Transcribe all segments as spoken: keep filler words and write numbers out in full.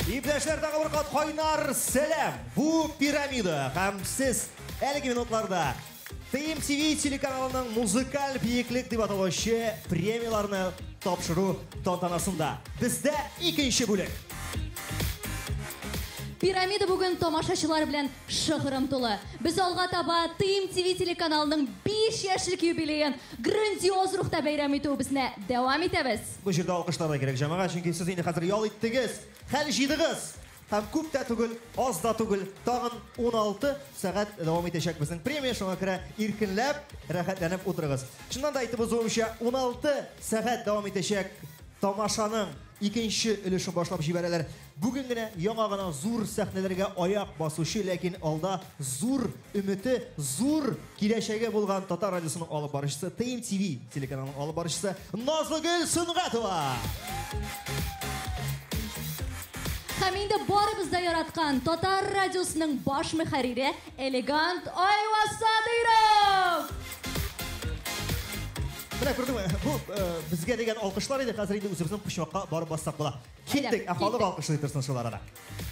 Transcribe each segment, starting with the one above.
İpleşler tағы bir qat қойнар сәлем. Bu piramida һәм сіз әлеге минутларда Т М Т В телеканалының музыкаль биеклек дип аталучы премияларны тапшыру тантанасында. Бездә икенче бүлек. Пирамида бүген тамашачылар белән шыгрым тулы. Без алга таба Т М Т В телеканалының биш яшьлек юбилеен грандиоз рухта бәйрәм итүебезне дәвам итәбез. Бу җирдә алкышларга кирәк җәмәгать, чөнки сез инде хәзер ял иттегез, хәл җыйдыгыз. Һәм күп тә түгел, аз да түгел, тагын ун алты сәгать дәвам итәчәк безнең премия, шуңа күрә иркенләп, рәхәтләнеп утырыгыз. Шуннан да әйтеп узуымча, ун алты сәгать дәвам итәчәк тамашаның икенче өлешен башлап җибәрәләр. Бүген генә яңа гына зур сәхнәләргә аяк басучы, ләкин алда зур өмете, зур киләчәге булган Татар радиосының алып баручысы, Т М Т В телеканалының алып баручысы Назлыгөл Сөнгатова. Һәм инде барыбыз да яраткан Татар радиосының баш мөхәррире Элегант Айваз Садыров. Менә күрдеңме? Бу безгә дигән алкышлар иде, хәзер инде үзебезнең почмакка барып бассак була. Киттек, халык алкышлый торсын шулар ара.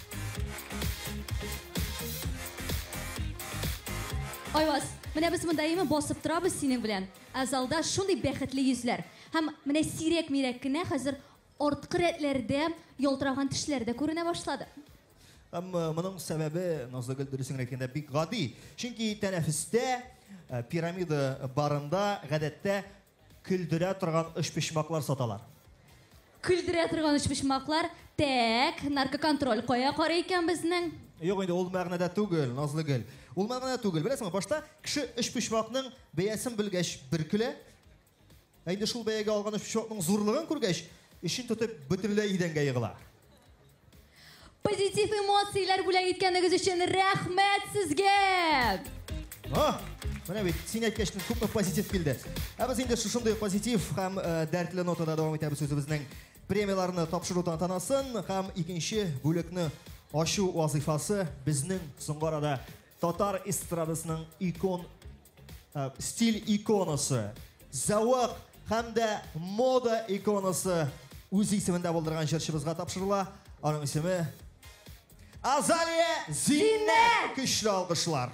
Айваз, менә без монда име басып торабыз синең белән. Азалда шундый бәхетле йөзләр. Һәм менә сирәк-мирәк кенә хәзер артқы рәтләрдә ялтыраган тешләр дә күренә башлады. Һәм моның сәбәбе Назлыгөл дөресен әйткәндә бик гади. Чөнки тәнәфестә пирамида барында гадәттә күлдерә торган эшпишмаклар саталар. Күлдерә торган эшпишмаклар, тәк, наркоконтроль кая карый икән безнең? Юк инде ул мәгънәдә түгел, Назлыгөл. Ул мәгънәдә түгел. Беләсеңме, башта кеше эшпишмакның бәясен белгәч бер көлә. Әйдә шул бәягә алган эшпишмакның зурлыгын күргәч, ишен тотып бөтенләй идәнгә егыла. Позитив эмоцияләр бүләк иткәнегез өчен рәхмәт сезгә. А, менә бит син әйткәчтен күпме позитив килде. Ә без инде шушындый позитив һәм дәртле нотада дәвам итәбез үзебезнең премияларны тапшыру тантанасын һәм икенче бүлекне ачу вазифасы безнең соңгы арада татар эстрадасының икон стиль иконасы, зәвык һәм дә мода иконасы үз исемендә булдырган җырчыбызга тапшырыла. Аның исеме Азалия Зиннәт. Көчле алкышлар.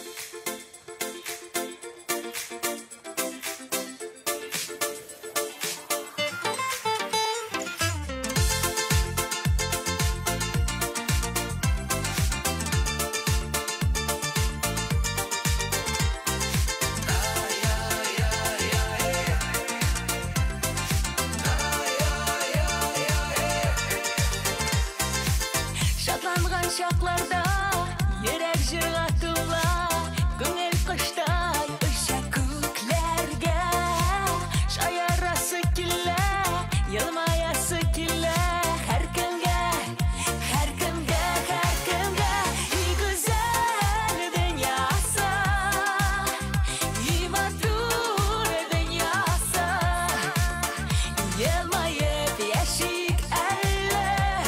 Şaklarda yürek jırga tulla, gönül kıştay ışa köklerge, şayarası kille, yılmayası kille, her kimge, her kimge, her kimge, iyi güzel dünyası, iyi matur dünyası, yılmayıp yaşık elle,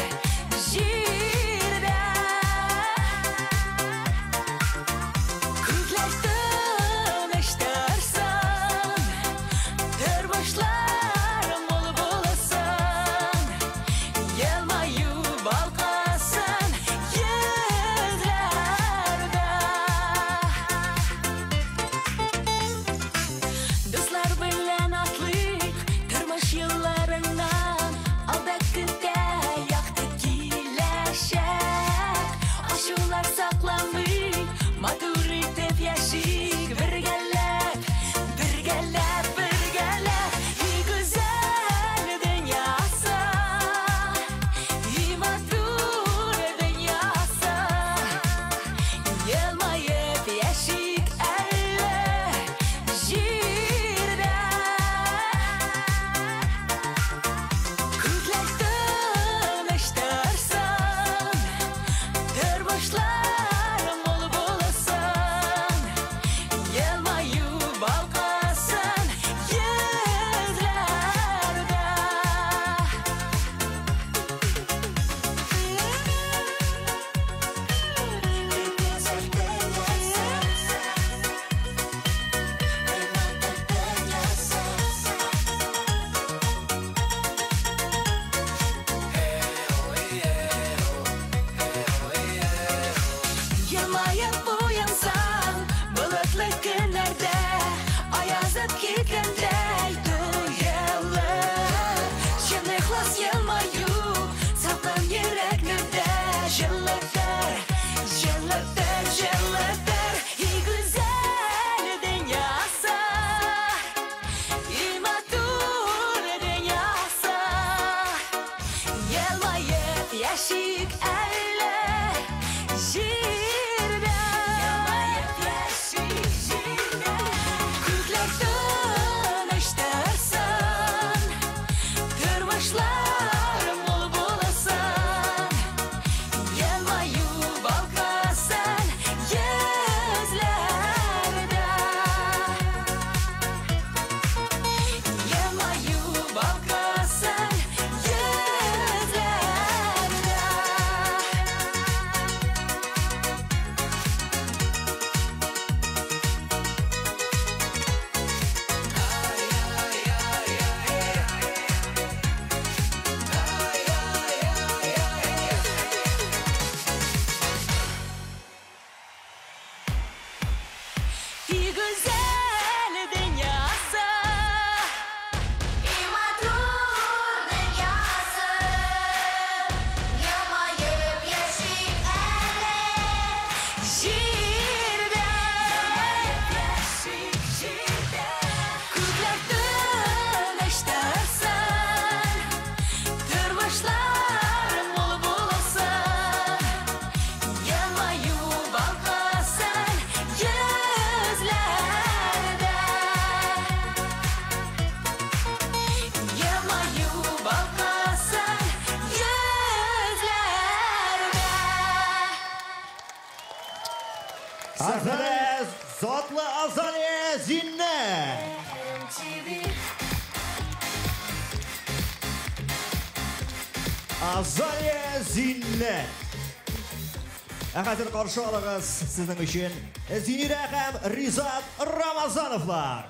Азалия Зиннет. Әхәзір қаршы алығыз сіздің үшін Зинира һәм Ризат Рамазановлар.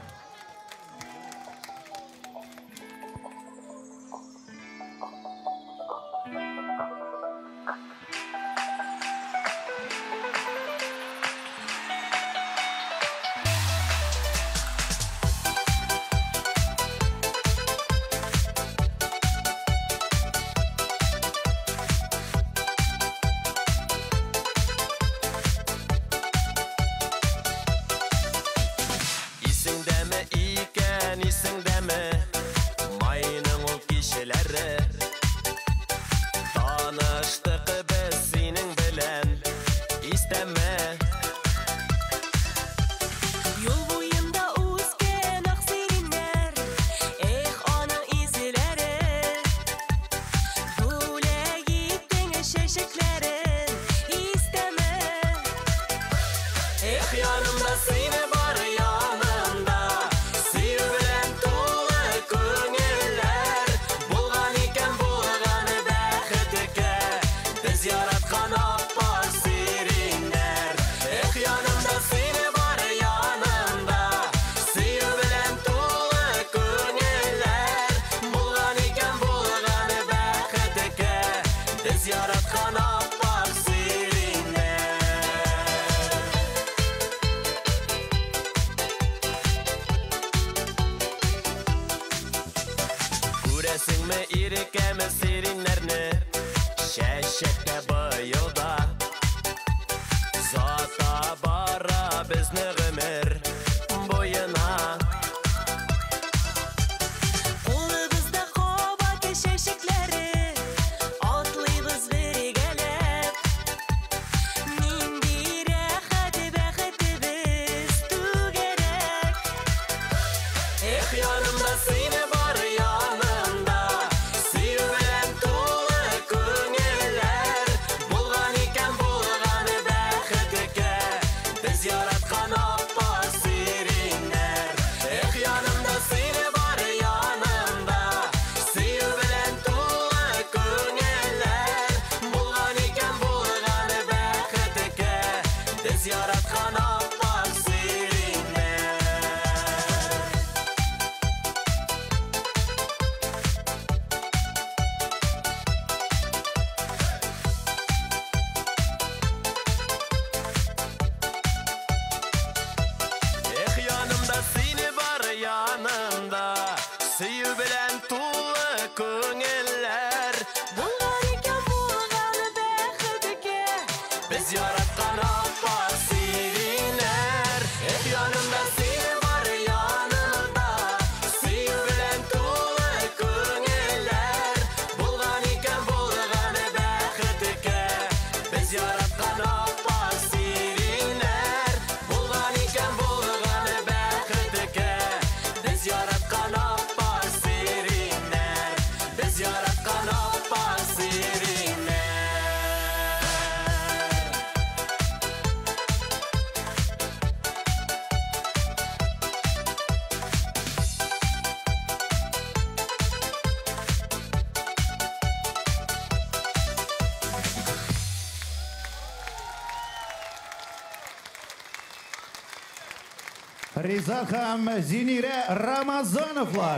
Ризат һәм Зинира Рамазановлар.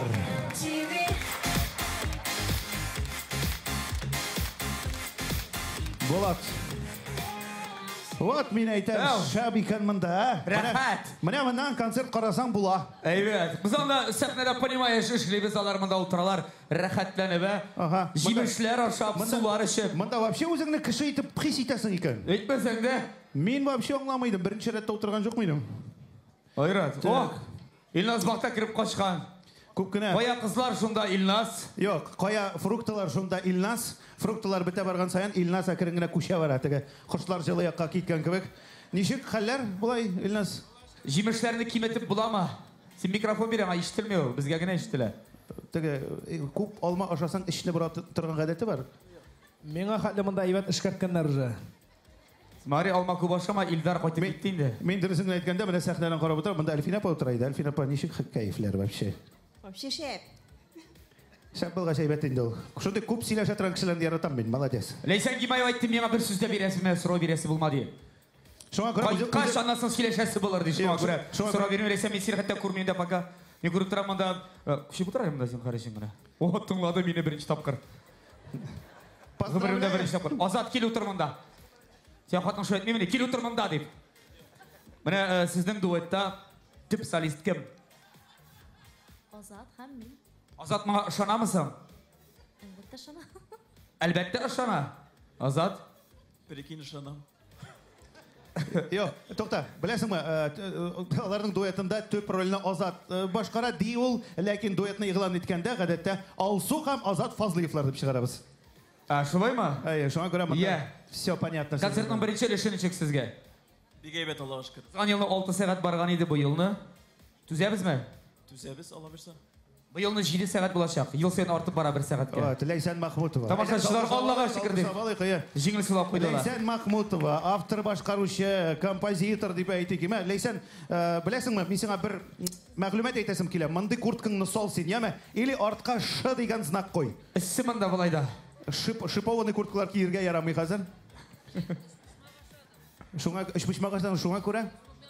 Болат. Вот мен әйтәм, шәп икән монда. Рәхәт. Менә моннан концерт карасаң була. Әйбәт. Без анда сәхнәдә понимаешь, эшлибез, алар монда утыралар, рәхәтләнеп, җимешләр ашап, сулар эчеп. Монда вообще үзеңне кеше итеп хис итәсең икән. Әйтмәсәң дә, мин вообще аңламыйдым. Беренче рәттә утырган юк мыйдым. Айрат. О, Илназ бакта кирип качкан. Күп кенә. Кая кызлар шунда Илназ? Юк, кая фрукталар шунда Илназ. Фрукталар бетә барган саен Илназ әкрен генә күчә бара. Теге кошлар җылы якка киткән кебек. Ничек хәлләр булай Илназ? Җимешләрне киметеп буламы? Син микрофон бирәм, ишетелмәү. Безгә генә ишетелә. Теге күп алма ашасаң ишне бара торган гадәте бар. Миңа хәтле монда әйбәт эшкәрткәннәр уже. Мари алма күп ашама, Илдар кайтып китте инде. Мин дөресен әйткәндә, менә сәхнәдән карап утырам, монда Әлфинә апа утыра иде. Әлфинә апа ничек кәефләр вообще? Вообще шәп. Sen bulga şeybet indi ol. Şunda көп сөйләшә торган кешеләрне яратам мин, молодец. Лейсан Гимаев айтты, миңа бер сүз дә бирәсезме, сорау бирәсе булмады. Шуңа күрә Каш аннан сөйләшәсе булыр ди, шуңа күрә. Сорау бирмә, Лейсан, мен сине хәтта күрмим дә пока. Мен күреп торам монда. Күчеп утырам монда син карашың гына. О, тыңлады мине беренче тапкыр. Гомеремдә беренче тапкыр. Азат кил утыр монда. Сен хатның шулай әйтмәйме, кил утыр монда дип. Менә сезнең дуэтта төп солист кем? Азат һәм мин. Азат, миңа ышанамысың? Әлбәттә ышана. Әлбәттә ышана. Азат? Прикинь, ышанам. Йо, токта, беләсеңме, аларның дуэтында төп рольне Азат башкара ди ул, ләкин дуэтны игълан иткәндә гадәттә Алсу һәм Азат Фазлыевлар дип чыгарабыз. А, шулаймы? Әйе, шуңа күрә монда все понятно. Концертның беренче өлеше ничек сезгә? Бик әйбәт, Аллаһка шөкер. Узган елны алты сәгать барган иде бу елны. Түзәбезме? Түзәбез, Алла бирсә. Бу елны җиде сәгать булачак. Ел саен артып бара бер сәгатькә. Ләйсән Махмутова. Тамашачылар Аллага шөкер дип. Җиңел сулап куйдылар. Ләйсән Махмутова, автор, башкаручы, композитор дип әйтик. Ләйсән, беләсеңме, мин сиңа бер мәгълүмат әйтәсем килә. Мондый курткаңны сал син, яме? Или артка Ш дигән знак куй. Эссе монда булай да. Шипованный курткалар киергә ярамый хәзер. Шуңа эш пешмәгәчтән шуңа күрә.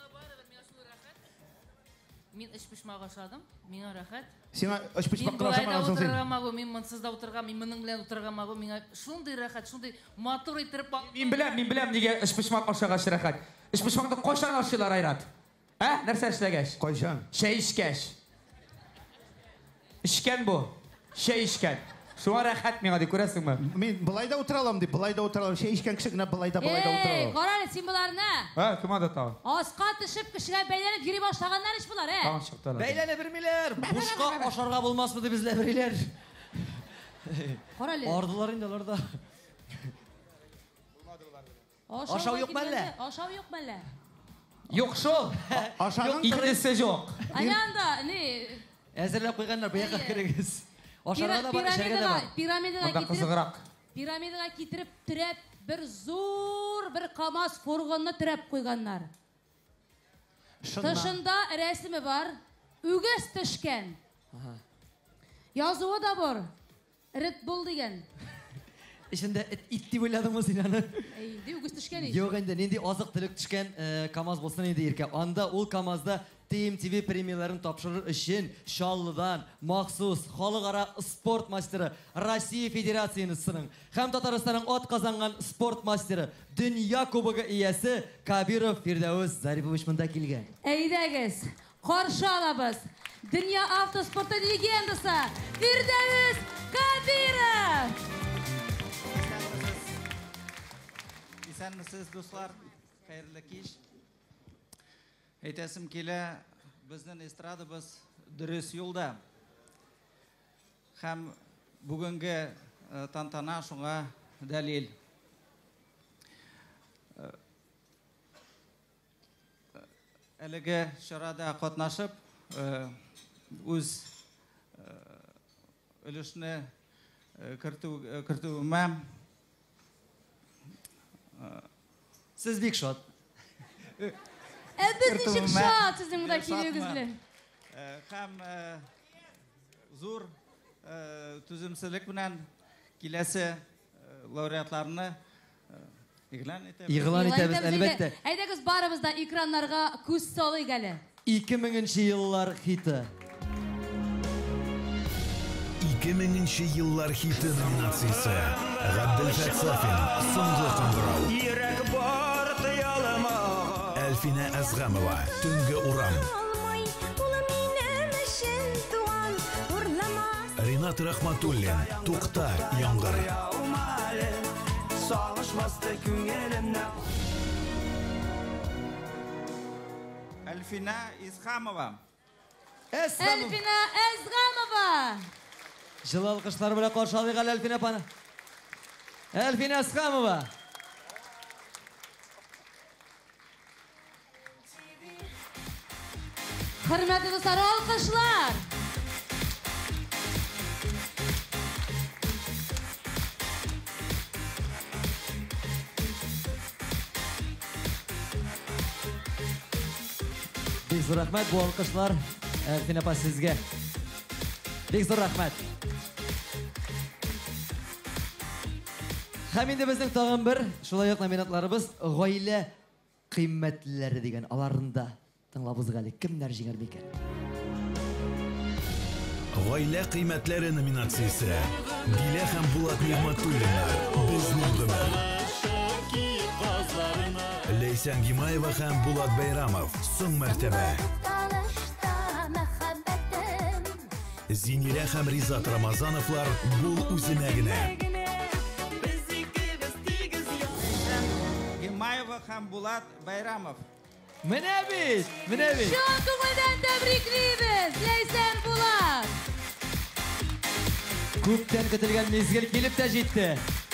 Мин эш пешмәгә ашадым. Миңа рәхәт. Сиңа эш пешмәгә ашамагансың син. Мин монсыз да утырган, мин моның белән утырган магы миңа шундый рәхәт, шундый матур итеп. Мин беләм, мин беләм нигә эш пешмәк ашагач рәхәт. Эш пешмәкне кайчан ашыйлар Айрат? Ә? Нәрсә эшләгәч? Кайчан? Шәй эчкәч. Эчкән бу. Шәй эчкән. Шуңа рәхәт миңа ди, күрәсеңме? Мин былай да утыра алам ди, былай да утыра алам. Шәй эчкән кеше генә былай да былай да утыра Эй, алам. карале син буларны. Ха, кем анда тагы? Аска төшеп кешегә бәйләнеп йөри башлаганнар ич булар, э? Тагы чыктылар. Бәйләне бермиләр. Бушка ашарга булмасмы дип безләр бериләр. Карале. Ардылар инде алар да. Ашау юк мәллә? Ашау юк мәллә? Юк шул. Ашаның Икесе юк. Аянда, не? Әзерләп куйганнар, бияка керегез. Ашарга да бар, эчәргә дә бар. Пирамидаға Монда китереп, кызыграк. пирамидаға китереп түрәп, бер зур, бер КамАЗ фургонны түрәп куйганнар. Тышында рәсеме бар, үгез төшкән. Язуы да бар, Red Bull дигән. Ишендә ит дип уйладыңмы син аны? Инде үгез төшкән ич. Юк инде, нинди азык төлек төшкән КамАЗ булсын инде иркә. Анда ул КамАЗда Т М Т В премияларын тапшырыр өчен Шаллыдан махсус халыкара спорт мастеры Россия Федерациясының һәм Татарстанның ат казанган спорт мастеры, дөнья кубогы иясе Кабиров Фирдәүс Зарипович монда килгән. Әйдәгез, каршы алабыз. Дөнья автоспорты легендасы Фирдәүс Кабиров. Исәнмесез, дуслар, хәерле кич. Әйтәсем килә, безнең эстрадабыз дөрес юлда. Һәм бүгенге тантана шуңа дәлил. Әлеге чарада катнашып, үз өлешне кертүемә Сез бик шат. Ә без ничек шат сезнең монда килүегез белән? Һәм зур түземселек белән киләсе лауреатларны игълан итәбез. Игълан итәбез, әлбәттә. Әйдәгез, барыбыз да экраннарга күз салыйк әле. ике меңенче еллар хиты. ике меңенче еллар хиты номинациясы. Габделфәт Сафин, соңгы кыңгырау. Йөрәк бар тыялыма. Әлфинә Әзгамова, Төнгә урам. Ринат Рахматуллин, Тукта, яңгыр. Әлфинә Исхамова. Әлфинә Әзгамова. Жылы алкышлар белән каршы алыйк Әлфинә апаны. Әлфинә Әзгамова. Хөрмәтле дуслар, алкышлар. Бик зур рәхмәт бу алкышлар Әлфинә апа сезгә. Бик зур рәхмәт. Һәм инде безнең тагын бер шулай ук номинантларыбыз гаилә кыйммәтлеләре дигән. Аларында тыңлабыз әле кемнәр җиңәр микән? Гаилә кыйммәтләре номинациясе. Дилә һәм Булат Нигъмәтуллиннар. Безнең гомер. Лейсан Гимаева һәм Булат Байрамов. Соң мәртәбә. Зинилә һәм Ризат Рамазановлар. Бул үзенә генә. Гимаева һәм Булат Байрамов. Менә бит, менә бит. Шон күңелдән тәбриклибез, Лейсан Булат. Күптән көтелгән мезгел килеп тә җитте.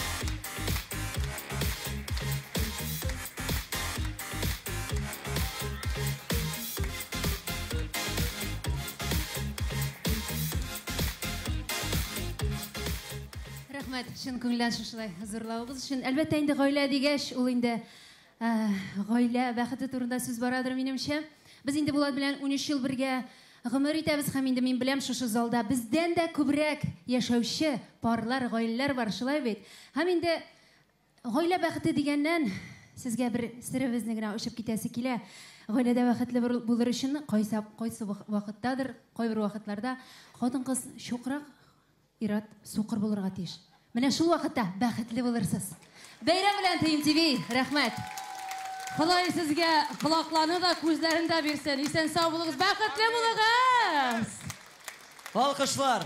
Рәхмәт, шын күңелдән шушылай хозурлавыбыз өчен. Әлбәттә инде гаилә дигәч, ул инде гаилә бәхете турында сүз барадыр минемчә. Без инде Булат белән ун өч ел бергә гомер итәбез һәм инде мин беләм шушы залда бездән дә күбрәк яшәүче парлар, гаиләләр бар, шулай бит. Һәм инде гаилә бәхете дигәннән сезгә бер сиребезне генә ачып китәсе килә. Гаиләдә бәхетле булыр өчен кайсы кайсы вакыттадыр, кайбер вакытларда хатын-кыз шукрак, ират сукыр булырга тиеш. Менә шул вакытта бәхетле булырсыз. Бәйрәм белән Тим ТВ, рәхмәт. Ходай сезгә колакларны да, күзләрен дә бирсен. Исән сау булыгыз, бәхетле булыгыз. Алкышлар.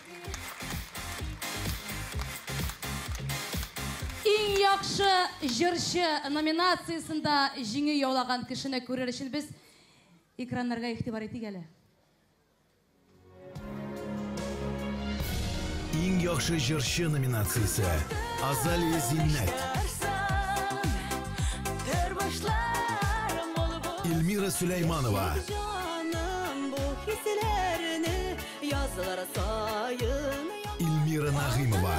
Иң яхшы җырчы номинациясендә җиңү яулаган кешене күрер өчен без экраннарга игътибар итик әле. Иң яхшы җырчы номинациясе. Азалия Зиннәт. Илмира Сулейманова. Илмира Нагыймова.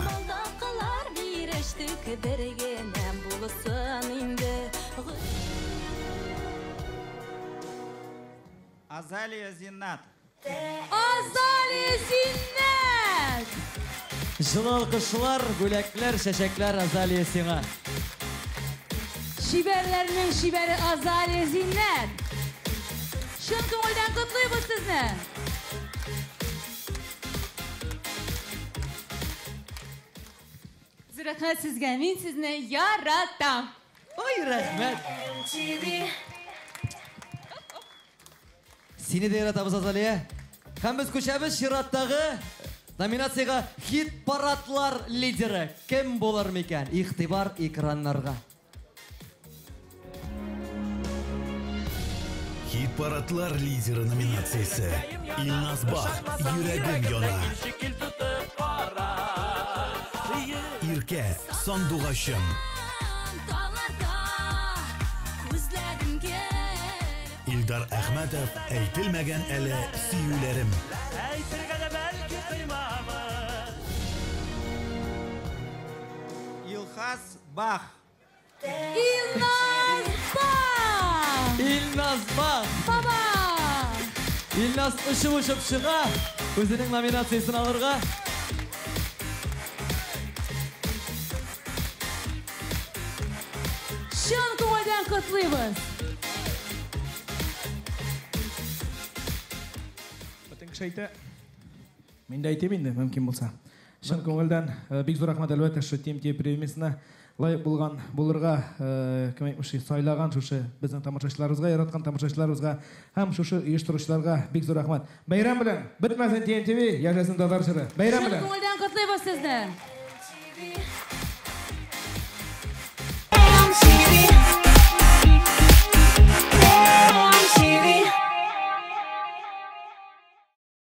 Азалия Зиннат. Азалия Зиннат. Жылы алкышлар, бүләкләр, чәчәкләр Азалия сиңа. Шибәрләрнең шибәре Азалия Зиннат. Шын күңелдән котлыйбыз сезне. Рәхмәт сезгә, мин сезне яратам. Ой, рәхмәт. Сине дә яратабыз, Азалия. Һәм без күчәбез чираттагы номинацияга хит-парадлар лидеры кем булыр микән? Игътибар экраннарга. Хит-парадлар лидеры номинациясе. Илназ Бах. Йөрәгем яна. Иркә. Сандугачым. Илдар Әхмәтов. Әйтелмәгән әле сөюләрем. Илхас Бах. Илназ Бах. Илназ Бах. Баба. Илназ ұшып-ұшып шыға, өзінің номинациясын алырға. Шын күңелдән котлыйбыз. Бүтін кіші айты, мен де айтайым енді, мүмкін болса. Шын көңілден бик зор рахмат әлбәттә шу Тим ТВ премиясына лайық болған булырга кем әйтмеши сайлаған шушы безнең тамашачыларыбызга, яраткан тамашачыларыбызга һәм шушы оештыручыларга бик зур рахмат. Бәйрәм белән бетмәсен Тим ТВ, яшәсен Татар җыры. Бәйрәм белән. Шын күңелдән котлыйбыз сезне.